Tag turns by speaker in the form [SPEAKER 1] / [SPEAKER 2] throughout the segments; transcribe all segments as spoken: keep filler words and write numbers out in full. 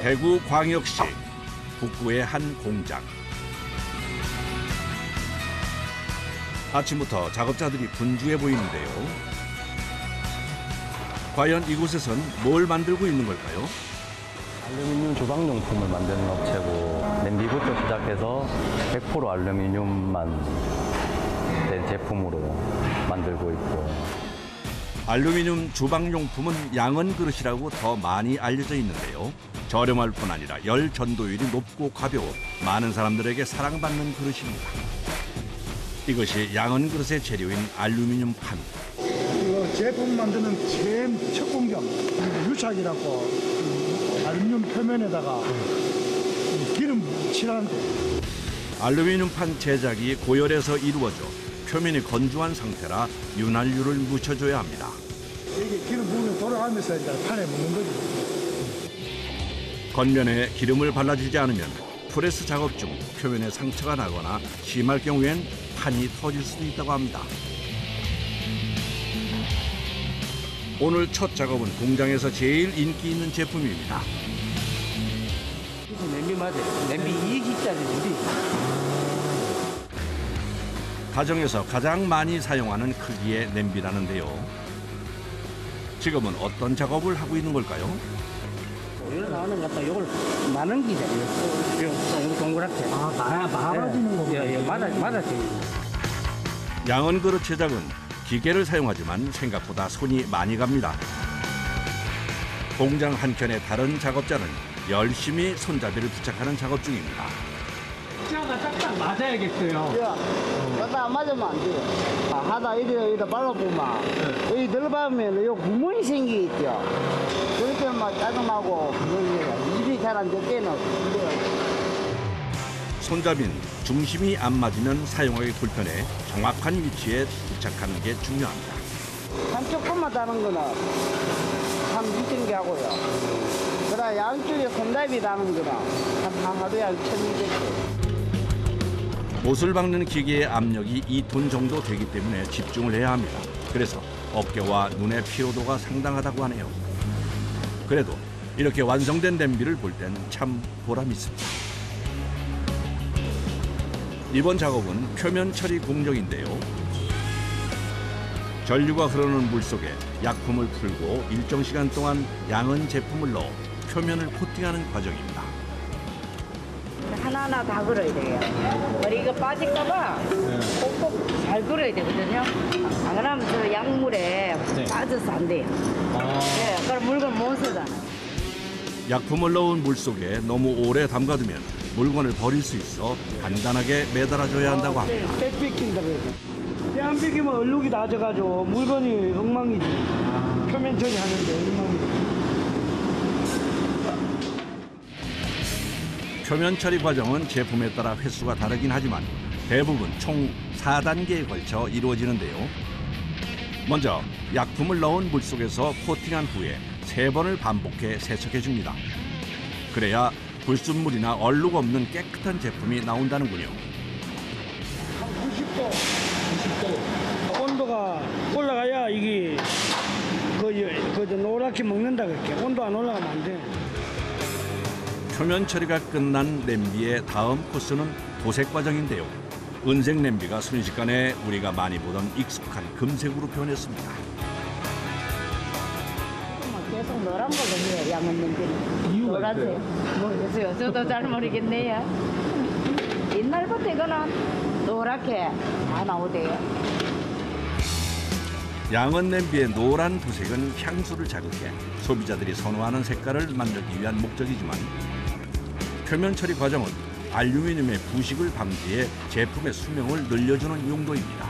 [SPEAKER 1] 대구광역시 북구의 한 공장. 아침부터 작업자들이 분주해 보이는데요. 과연 이곳에선 뭘 만들고 있는 걸까요?
[SPEAKER 2] 알루미늄 주방용품을 만드는 업체고 냄비부터 시작해서 백 퍼센트 알루미늄만 된 제품으로 만들고 있고.
[SPEAKER 1] 알루미늄 주방용품은 양은 그릇이라고 더 많이 알려져 있는데요. 저렴할 뿐 아니라 열 전도율이 높고 가벼워 많은 사람들에게 사랑받는 그릇입니다. 이것이 양은 그릇의 재료인 알루미늄 판.
[SPEAKER 3] 이거 제품 만드는 제일 첫 공정, 유착이라고 알루미늄 표면에다가 기름 칠하는 거.
[SPEAKER 1] 알루미늄 판 제작이 고열에서 이루어져 표면이 건조한 상태라 윤활유를 묻혀줘야 합니다.
[SPEAKER 3] 이게 기름 부으면 돌아가면서 이제 판에 묻는 거죠.
[SPEAKER 1] 겉면에 기름을 발라주지 않으면 프레스 작업 중 표면에 상처가 나거나 심할 경우엔 판이 터질 수도 있다고 합니다. 오늘 첫 작업은 공장에서 제일 인기 있는 제품입니다.
[SPEAKER 4] 냄비 맞아요. 냄비 이 기짜리 우리.
[SPEAKER 1] 가정에서 가장 많이 사용하는 크기의 냄비라는데요. 지금은 어떤 작업을 하고 있는 걸까요?
[SPEAKER 4] 이거 나오는 것 같다. 이걸 많은 기잖아요. 이거 동그랗게.
[SPEAKER 3] 아, 마, 말아주는 거구나.
[SPEAKER 4] 예, 예, 맞아, 맞았죠.
[SPEAKER 1] 양은 그릇 제작은 기계를 사용하지만 생각보다 손이 많이 갑니다. 공장 한켠의 다른 작업자는 열심히 손잡이를 부착하는 작업 중입니다.
[SPEAKER 4] 숫자가 딱딱 맞아야겠어요.
[SPEAKER 5] 야, 갖다 안 맞으면 안 돼요. 아, 하다 이리 여기다 발라보면
[SPEAKER 4] 네.
[SPEAKER 5] 여기 들어가면 요 구멍이 생기겠죠. 그럴 때는 막 짜증나고 그러게요. 일이 잘 안 될 때는 그래요.
[SPEAKER 1] 손잡이는 중심이 안 맞으면 사용하기 불편해 정확한 위치에 부착하는 게 중요합니다.
[SPEAKER 5] 한쪽 것만 다는 거는 참 힘든 게 하고요. 그러나 양쪽에 손잡이 다는 거는 한 하루에 한 천이백 개.
[SPEAKER 1] 못을 박는 기계의 압력이 이 톤 정도 되기 때문에 집중을 해야 합니다. 그래서 어깨와 눈의 피로도가 상당하다고 하네요. 그래도 이렇게 완성된 냄비를 볼 땐 참 보람 있습니다. 이번 작업은 표면 처리 공정인데요. 전류가 흐르는 물 속에 약품을 풀고 일정 시간 동안 양은 제품을 넣어 표면을 코팅하는 과정입니다.
[SPEAKER 6] 하나하나 다 걸어야 돼요. 머리 이거 빠질까봐 꼭꼭 잘 걸어야 되거든요. 안 그러면 저 약물에 빠져서 안 돼요. 네, 그럼 물건 못 쓰잖아요.
[SPEAKER 1] 약품을 넣은 물 속에 너무 오래 담가두면 물건을 버릴 수 있어 단단하게 매달아줘야 한다고 합니다.
[SPEAKER 3] 백 뺏긴다 그래서. 안 뺏기면 얼룩이 낮아가지고 물건이 엉망이지. 표면 처리하는데 엉망이지.
[SPEAKER 1] 표면 처리 과정은 제품에 따라 횟수가 다르긴 하지만 대부분 총 사 단계에 걸쳐 이루어지는데요. 먼저 약품을 넣은 물 속에서 코팅한 후에 세 번을 반복해 세척해줍니다. 그래야 불순물이나 얼룩 없는 깨끗한 제품이 나온다는군요.
[SPEAKER 3] 구십 도, 구십 도. 온도가 올라가야 이게 그, 그 노랗게 먹는다 그렇게. 온도 안 올라가면 안 돼.
[SPEAKER 1] 표면 처리가 끝난 냄비의 다음 코스는 도색 과정인데요. 은색 냄비가 순식간에 우리가 많이 보던 익숙한 금색으로 변했습니다.
[SPEAKER 6] 계속 노란 걸로 해요, 양은 냄비는.
[SPEAKER 3] 이유가
[SPEAKER 6] 노란색. 모르겠어요. 저도 잘 모르겠네요. 옛날부터 이거는 노랗게 다 나오대요.
[SPEAKER 1] 양은 냄비의 노란 도색은 향수를 자극해 소비자들이 선호하는 색깔을 만들기 위한 목적이지만 표면 처리 과정은 알루미늄의 부식을 방지해 제품의 수명을 늘려주는 용도입니다.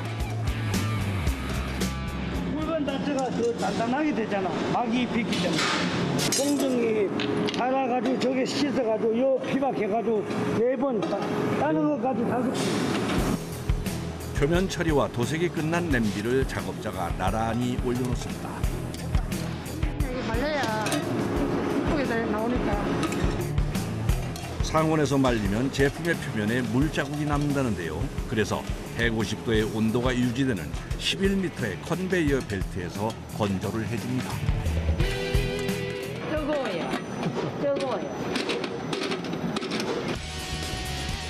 [SPEAKER 3] 물건 자체가 더 단단하게 되잖아. 막이 비키잖아. 공정이 달아가지고 저게 씻어가지고 요 피박해가지고 네 번 따는 것까지 다섯 번.
[SPEAKER 1] 표면 처리와 도색이 끝난 냄비를 작업자가 나란히 올려놓습니다.
[SPEAKER 6] 이게 말려야 이쁘게 잘 나오니까.
[SPEAKER 1] 상온에서 말리면 제품의 표면에 물자국이 남는다는데요. 그래서 백오십 도의 온도가 유지되는 십일 미터의 컨베이어 벨트에서 건조를 해줍니다.
[SPEAKER 6] 뜨거워요. 뜨거워요.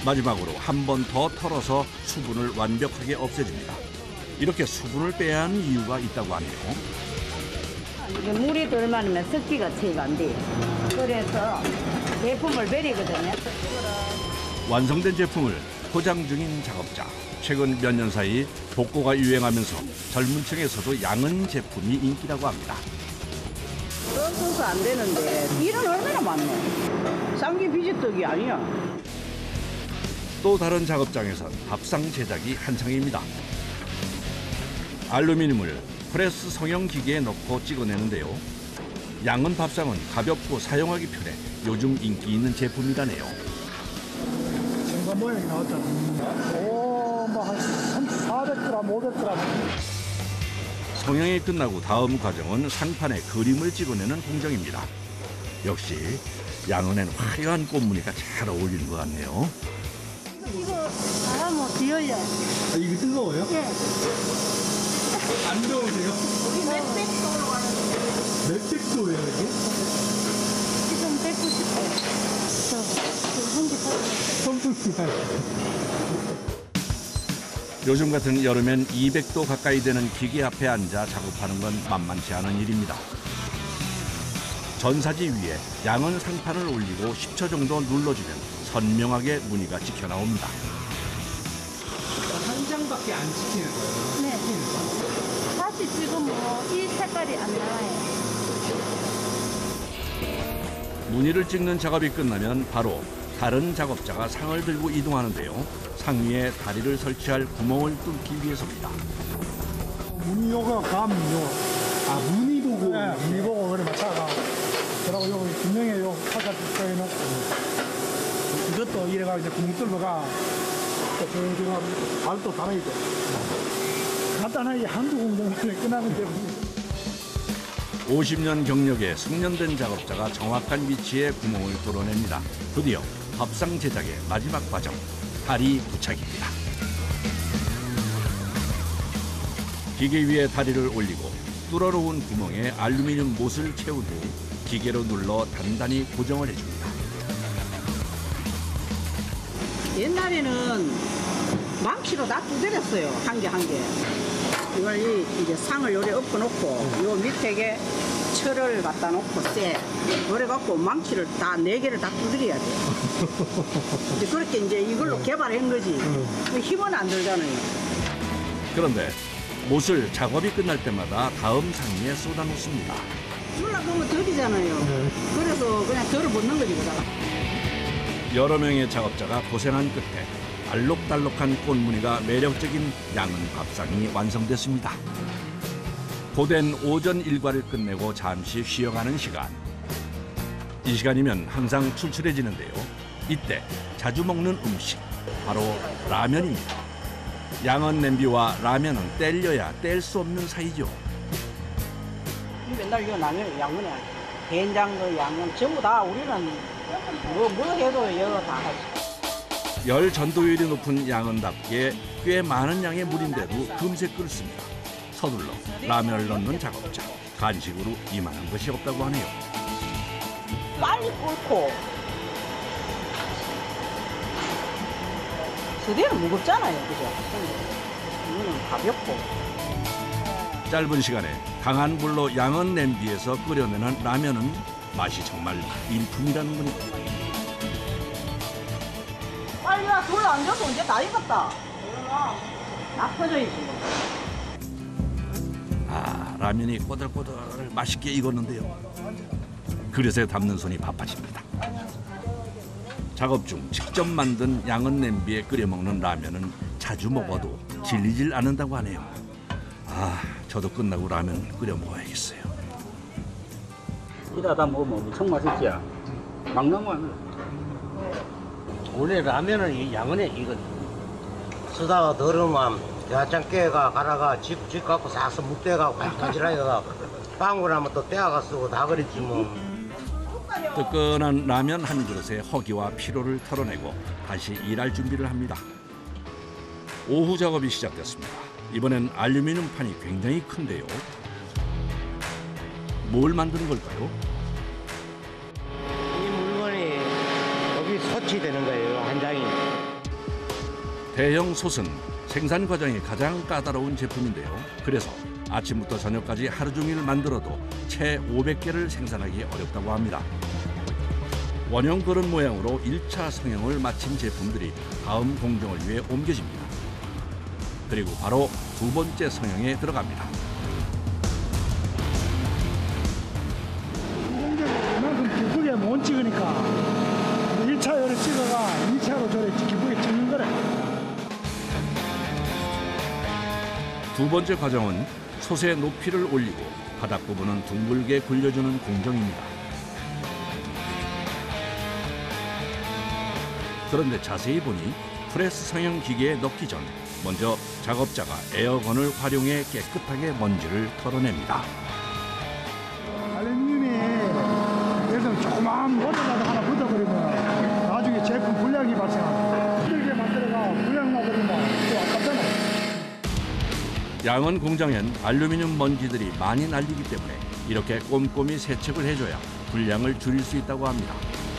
[SPEAKER 1] 마지막으로 한 번 더 털어서 수분을 완벽하게 없애줍니다. 이렇게 수분을 빼야 하는 이유가 있다고 하네요.
[SPEAKER 6] 이게 물이 덜 많으면 습기가 체가 안 돼요. 그래서 제품을 버리거든요.
[SPEAKER 1] 완성된 제품을 포장 중인 작업자. 최근 몇 년 사이 복고가 유행하면서 젊은 층에서도 양은 제품이 인기라고 합니다.
[SPEAKER 5] 그래서 안 되는데 일은 얼마나 많네. 쌍기 비지떡이 아니야.
[SPEAKER 1] 또 다른 작업장에선 밥상 제작이 한창입니다. 알루미늄을 프레스 성형 기계에 넣고 찍어내는데요. 양은 밥상은 가볍고 사용하기 편해 요즘 인기 있는 제품이라네요.
[SPEAKER 3] 정관 모양이 나왔잖아. 오, 뭐한 사백 그램, 오백 그램.
[SPEAKER 1] 성형이 끝나고 다음 과정은 상판에 그림을 찍어내는 공정입니다. 역시 양은에는 화려한 꽃무늬가 잘 어울리는 것 같네요.
[SPEAKER 7] 이거 바람은 비어요.
[SPEAKER 3] 아, 이거 뜨거워요?
[SPEAKER 7] 예.
[SPEAKER 3] 안 더우세요?
[SPEAKER 7] 몇백도 올라가는데
[SPEAKER 3] 몇 팩도예요, 이게?
[SPEAKER 7] 지금 백구십 도. 저, 저 현지 사진.
[SPEAKER 1] 요즘 같은 여름엔 이백 도 가까이 되는 기계 앞에 앉아 작업하는 건 만만치 않은 일입니다. 전사지 위에 양은 상판을 올리고 십 초 정도 눌러주면 선명하게 무늬가 찍혀 나옵니다.
[SPEAKER 3] 한 장밖에 안 찍히는 거예요?
[SPEAKER 7] 네. 다시 지금 뭐 이 색깔이 안 나와요.
[SPEAKER 1] 무늬를 찍는 작업이 끝나면 바로 다른 작업자가 상을 들고 이동하는데요. 상 위에 다리를 설치할 구멍을 뚫기 위해서입니다.
[SPEAKER 3] 무늬 요거 감, 요. 아, 무늬 보고? 네, 무늬 보고 그래 맞춰가. 그러고 요 분명히 요 화살 써놓고. 이것도 이래가 이제 구멍 뚫어가. 또 조용조용 발도 달아야 돼. 간단하게 한두 공정만에 끝나는 제품이.
[SPEAKER 1] 오십 년 경력의 숙련된 작업자가 정확한 위치에 구멍을 뚫어냅니다. 드디어 밥상 제작의 마지막 과정, 다리 부착입니다. 기계 위에 다리를 올리고 뚫어놓은 구멍에 알루미늄 못을 채운 후 기계로 눌러 단단히 고정을 해줍니다.
[SPEAKER 5] 옛날에는 망치로 다 두드렸어요. 한 개 한 개. 이걸 이- 이제 상을 요래 엎어놓고 요 밑에 철을 갖다 놓고 쎄. 그래갖고 망치를 다 네 개를 다 두드려야 돼. 이제 그렇게 이제 이걸로 개발한 거지. 힘은 안 들잖아요.
[SPEAKER 1] 그런데 못을 작업이 끝날 때마다 다음 상 위에 쏟아놓습니다.
[SPEAKER 5] 올라가면 덜이잖아요. 그래서 그냥 덜을 붓는 거지, 그다가.
[SPEAKER 1] 여러 명의 작업자가 고생한 끝에 알록달록한 꽃무늬가 매력적인 양은 밥상이 완성됐습니다. 고된 오전 일과를 끝내고 잠시 쉬어가는 시간. 이 시간이면 항상 출출해지는데요. 이때 자주 먹는 음식, 바로 라면입니다. 양은 냄비와 라면은 뗄려야 뗄 수 없는 사이죠.
[SPEAKER 5] 맨날 이거 라면 양면에 된장도 양념 전부 다 우리는 뭐, 뭐 해도 이거 다 하지.
[SPEAKER 1] 열 전도율이 높은 양은답게 꽤 많은 양의 물인데도 금세 끓습니다. 서둘러 라면을 넣는 작업자. 간식으로 이만한 것이 없다고 하네요.
[SPEAKER 5] 빨리 끓고 서대는 무겁잖아요, 그죠? 이거는 가볍고.
[SPEAKER 1] 짧은 시간에 강한 불로 양은 냄비에서 끓여내는 라면은 맛이 정말 일품이라는 겁니다.
[SPEAKER 5] 빨리 와, 불 안 줘서 언제 다 익었다. 다 퍼져야지.
[SPEAKER 1] 아, 라면이 꼬들꼬들 맛있게 익었는데요. 그릇에 담는 손이 바빠집니다. 작업 중 직접 만든 양은 냄비에 끓여 먹는 라면은 자주 먹어도 질리질 않는다고 하네요. 아, 저도 끝나고 라면 끓여 먹어야겠어요.
[SPEAKER 4] 이러다 먹으면 엄청 맛있지. 막 넘어가면. 원래 라면은 이 양은에 이거
[SPEAKER 8] 쓰다가 더러면 야장 깨가 가라가 집, 집 갖고 싹 묵대가고 간질하다가 빵구 나면 또 떼어가 쓰고 다 그랬지 뭐.
[SPEAKER 1] 뜨끈한 라면 한 그릇에 허기와 피로를 털어내고 다시 일할 준비를 합니다. 오후 작업이 시작됐습니다. 이번엔 알루미늄 판이 굉장히 큰데요. 뭘 만드는 걸까요?
[SPEAKER 8] 이 물건이 여기 소치되는 거예요, 한 장이.
[SPEAKER 1] 대형 솥은 생산 과정이 가장 까다로운 제품인데요. 그래서 아침부터 저녁까지 하루 종일 만들어도 채 오백 개를 생산하기 어렵다고 합니다. 원형 그릇 모양으로 일 차 성형을 마친 제품들이 다음 공정을 위해 옮겨집니다. 그리고 바로 두 번째 성형에 들어갑니다.
[SPEAKER 3] 그만큼 기쁘게 못 찍으니까 일 차를 찍어가 이 차로 저래 기쁘게 찍는 거래.
[SPEAKER 1] 두 번째 과정은 솥의 높이를 올리고 바닥 부분은 둥글게 굴려주는 공정입니다. 그런데 자세히 보니 프레스 성형 기계에 넣기 전 먼저 작업자가 에어건을 활용해 깨끗하게 먼지를 털어냅니다.
[SPEAKER 3] 알루미늄이 예를 들면 조그마한 모델라도 하나 붙어버리면 나중에 제품 불량이 발생합니다. 힘들게 만들어가 불량 나버리면 또 아깝잖아요.
[SPEAKER 1] 양은 공장엔 알루미늄 먼지들이 많이 날리기 때문에 이렇게 꼼꼼히 세척을 해줘야 불량을 줄일 수 있다고 합니다.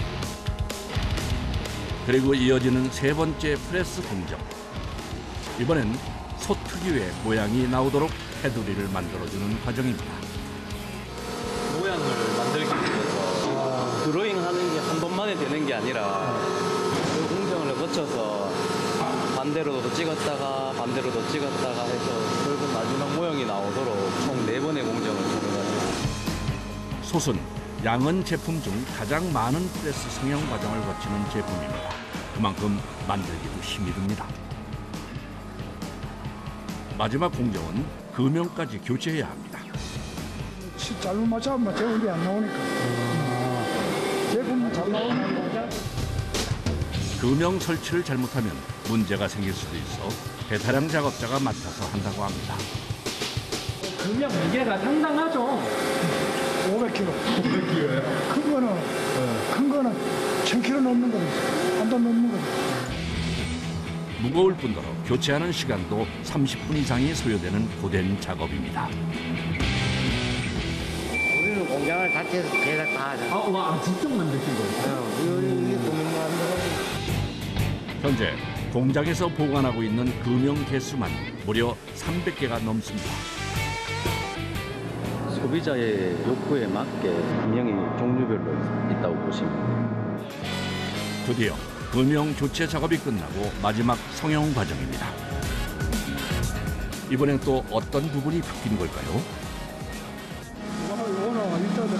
[SPEAKER 1] 그리고 이어지는 세 번째 프레스 공정. 이번엔 솥 특유의 모양이 나오도록 테두리를 만들어주는 과정입니다.
[SPEAKER 2] 모양을 만들기 위해서 드로잉 하는 게 한 번만에 되는 게 아니라 그 공정을 거쳐서 반대로도 찍었다가 반대로도 찍었다가 해서 결국 마지막 모양이 나오도록 총 네 번의 공정을 통해가지고.
[SPEAKER 1] 솥은 양은 제품 중 가장 많은 프레스 성형 과정을 거치는 제품입니다. 그만큼 만들기도 힘이 듭니다. 마지막 공정은 금형까지 교체해야 합니다.
[SPEAKER 3] 잘못 맞춰면 제품이 안 나오니까. 제품 잘 나오면 맞아.
[SPEAKER 1] 금형 설치를 잘못하면 문제가 생길 수도 있어 베테랑 작업자가 맡아서 한다고 합니다.
[SPEAKER 9] 금형 무게가 상당하죠.
[SPEAKER 3] 오백 킬로그램. 오백 킬로그램요? 큰 거는 네. 큰 거는 천 킬로그램 넘는 거는 한 돈 넘는 거는.
[SPEAKER 1] 무거울 뿐더러 교체하는 시간도 삼십 분 이상이 소요되는 고된 작업입니다.
[SPEAKER 8] 우리는 공장을 같이 해서 제가 다 하잖아.
[SPEAKER 9] 아, 와, 직접 만드신 거예요?
[SPEAKER 8] 이게 고민 만들어.
[SPEAKER 1] 현재 공장에서 보관하고 있는 금형 개수만 무려 삼백 개가 넘습니다.
[SPEAKER 2] 소비자의 욕구에 맞게 금형이 종류별로 있다고 보시면 돼요.
[SPEAKER 1] 드디어 금형 교체 작업이 끝나고 마지막 성형 과정입니다. 이번엔 또 어떤 부분이 바뀐 걸까요?
[SPEAKER 3] 이거는 일단은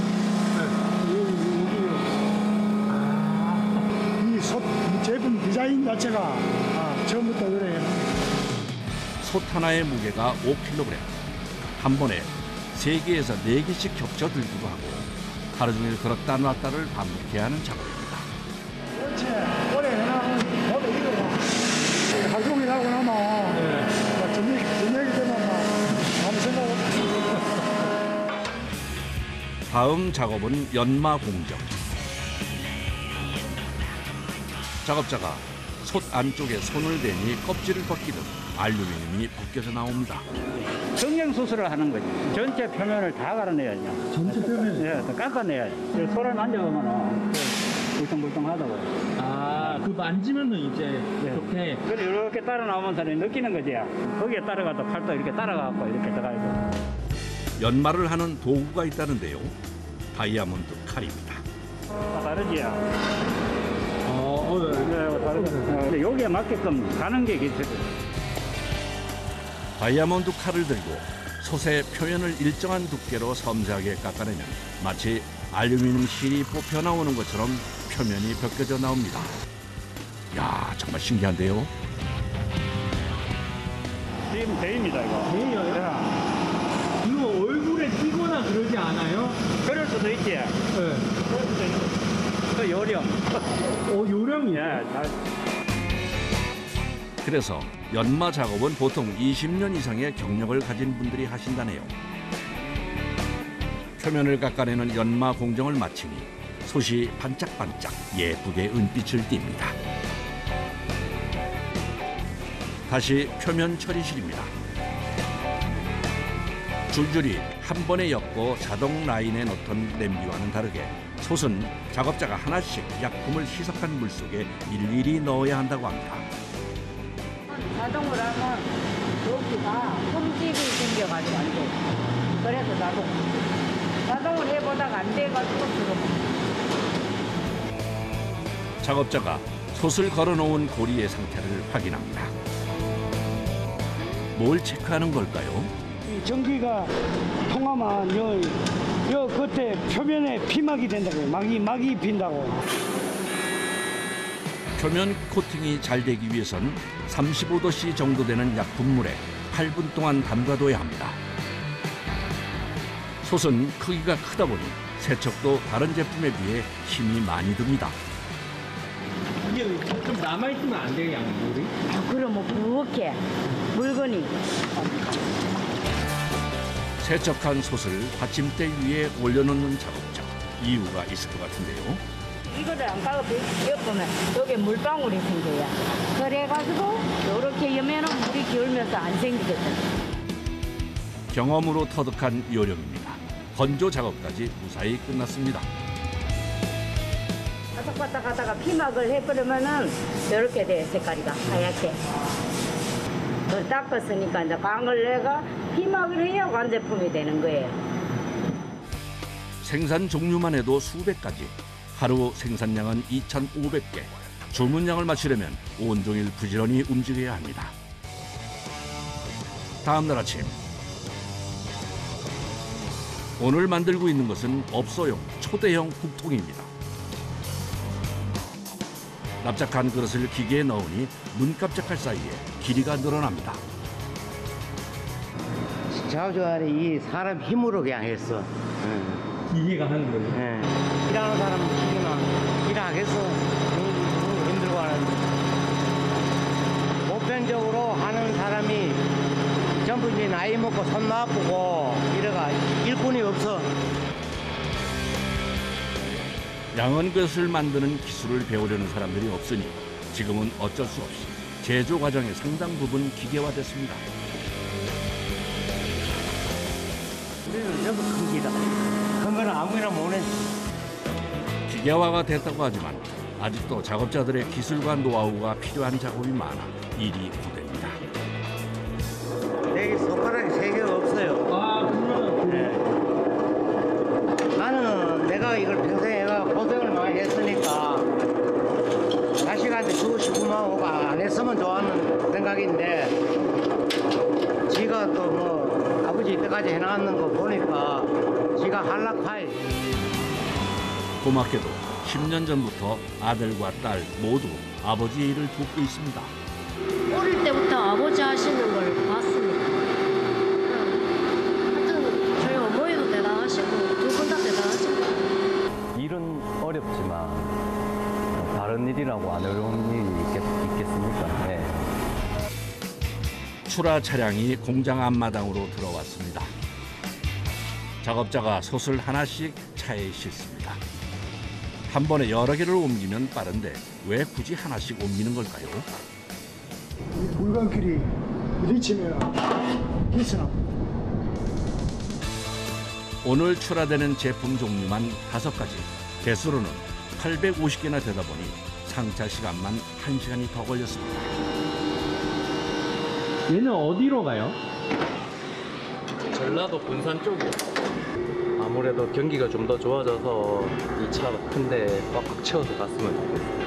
[SPEAKER 3] 이 솥 제품 디자인 자체가 아, 처음부터 그래.
[SPEAKER 1] 솥 하나의 무게가 오 킬로그램. 한 번에 세 개에서 네 개씩 겹쳐 들기도 하고 하루 종일 들었다 놨다를 반복해야 하는 작업입니다.
[SPEAKER 3] 그렇지. 오래 해나가면 모두 이거 하루 종일 하고 나면 네. 저녁, 저녁이 되면 막 아무 생각 없어.
[SPEAKER 1] 다음 작업은 연마 공정. 작업자가 솥 안쪽에 손을 대니 껍질을 벗기듯 알루미늄이 벗겨져 나옵니다.
[SPEAKER 4] 성형 수술을 하는 거지. 전체 표면을 다 갈아내야죠.
[SPEAKER 9] 전체 표면?
[SPEAKER 4] 예, 다 깎아내야죠. 손을 만져보면 물컹물컹하다고.
[SPEAKER 9] 아, 그 만지면은 이제 이렇게.
[SPEAKER 4] 그래, 이렇게 따라 나오면서 느끼는 거지. 거기에 따라가도 팔도 이렇게 따라가고 이렇게 들어가고.
[SPEAKER 1] 연마를 하는 도구가 있다는데요. 다이아몬드 칼입니다.
[SPEAKER 4] 다 다르지.
[SPEAKER 9] 어, 어,
[SPEAKER 4] 네, 다르죠. 여기에 맞게끔 가는 게 기술이에요.
[SPEAKER 1] 다이아몬드 칼을 들고 솥의 표면을 일정한 두께로 섬세하게 깎아내면 마치 알루미늄 실이 뽑혀 나오는 것처럼 표면이 벗겨져 나옵니다. 야, 정말 신기한데요.
[SPEAKER 4] 지금 대입니다 이거.
[SPEAKER 9] 대이요? 이거 얼굴에 띄거나 그러지 않아요?
[SPEAKER 4] 그럴 수도 있지.
[SPEAKER 9] 네.
[SPEAKER 4] 그럴 수도 있지. 그 요령.
[SPEAKER 9] 어, 요령이.
[SPEAKER 4] 예, 잘.
[SPEAKER 1] 그래서 연마 작업은 보통 이십 년 이상의 경력을 가진 분들이 하신다네요. 표면을 깎아내는 연마 공정을 마치니 솥이 반짝반짝 예쁘게 은빛을 띱니다. 다시 표면 처리실입니다. 줄줄이 한 번에 엮고 자동 라인에 넣던 냄비와는 다르게 솥은 작업자가 하나씩 약품을 희석한 물 속에 일일이 넣어야 한다고 합니다.
[SPEAKER 6] 자동으로 하면 여기가 흠집이 생겨가지고 안 돼. 그래서 자동. 자동으로 해보다가 안 돼가지고 들어먹어.
[SPEAKER 1] 작업자가 솥을 걸어놓은 고리의 상태를 확인합니다. 뭘 체크하는 걸까요?
[SPEAKER 3] 이 전기가 통하면 요, 요 겉에 표면에 피막이 된다고요. 막이, 막이 빈다고.
[SPEAKER 1] 표면 코팅이 잘 되기 위해선 삼십오 도씨 정도 되는 약품물에 팔 분 동안 담가둬야 합니다. 솥은 크기가 크다 보니 세척도 다른 제품에 비해 힘이 많이 듭니다.
[SPEAKER 9] 이게 좀 남아있으면 안 돼요, 양물이?
[SPEAKER 6] 아, 그럼 뭐 부엌에 물건이.
[SPEAKER 1] 세척한 솥을 받침대 위에 올려놓는 작업자. 이유가 있을 것 같은데요.
[SPEAKER 6] 이거를 안 까고 엮으면 여기 물방울이 생겨요. 그래가지고 이렇게 여면은 물이 기울면서 안 생기거든.
[SPEAKER 1] 경험으로 터득한 요령입니다. 건조 작업까지 무사히 끝났습니다.
[SPEAKER 6] 바삭바삭 하다가 피막을 해버리면은 이렇게 돼, 색깔이가 하얗게. 그걸 닦았으니까 이제 강을 내가 피막을 해야 완제품이 되는 거예요.
[SPEAKER 1] 생산 종류만 해도 수백 가지. 하루 생산량은 이천오백 개. 주문량을 맞추려면 온종일 부지런히 움직여야 합니다. 다음 날 아침. 오늘 만들고 있는 것은 업소용 초대형 국통입니다. 납작한 그릇을 기계에 넣으니 눈 깜짝할 사이에 길이가 늘어납니다.
[SPEAKER 8] 자주하니 이 사람 힘으로 그냥 했어. 응.
[SPEAKER 9] 기계가 하는 거예요?
[SPEAKER 8] 예. 일하는 사람은 기계나 일하겠어. 너무 힘들고 하는데. 보편적으로 하는 사람이 전부 이제 나이 먹고 손 나쁘고 이래가 일꾼이 없어.
[SPEAKER 1] 양은 그릇을 만드는 기술을 배우려는 사람들이 없으니 지금은 어쩔 수 없이 제조 과정의 상당 부분 기계화됐습니다.
[SPEAKER 8] 우리는 전부 큰 기다. 큰 거는 아무나 못해.
[SPEAKER 1] 기계화가 됐다고 하지만 아직도 작업자들의 기술과 노하우가 필요한 작업이 많아 일이 고됩니다.
[SPEAKER 8] 내 손가락이 세 개가 없어요.
[SPEAKER 9] 아, 그러면
[SPEAKER 8] 네. 나는 내가 이걸 평생 해가 고생을 많이 했으니까 자식한테 주고 싶으면 하고 안 했으면 좋아하는 생각인데 지가 또 뭐 아버지 이때까지 해나가는 거 보니까 지가 한락하이.
[SPEAKER 1] 고맙게도 십 년 전부터 아들과 딸 모두 아버지의 일을 돕고 있습니다.
[SPEAKER 7] 어릴 때부터 아버지 하시는 걸 봤으니까. 하여튼 저희 어머니도 대단하시고 두 분 다 대단하시고.
[SPEAKER 2] 일은 어렵지만 다른 일이라고 안 어려운 일이 있겠, 있겠습니까? 네.
[SPEAKER 1] 출하 차량이 공장 앞마당으로 들어왔습니다. 작업자가 솥을 하나씩 차에 싣습니다. 한 번에 여러 개를 옮기면 빠른데 왜 굳이 하나씩 옮기는 걸까요?
[SPEAKER 3] 이 물건끼리 부딪히면 기스나.
[SPEAKER 1] 오늘 출하되는 제품 종류만 다섯 가지. 개수로는 팔백오십 개나 되다 보니 상차 시간만 한 시간이 더 걸렸습니다.
[SPEAKER 9] 얘는 어디로 가요?
[SPEAKER 2] 전라도 군산 쪽이요. 아무래도 경기가 좀 더 좋아져서 이 차가 큰데 꽉꽉 채워서 갔으면 좋겠어요.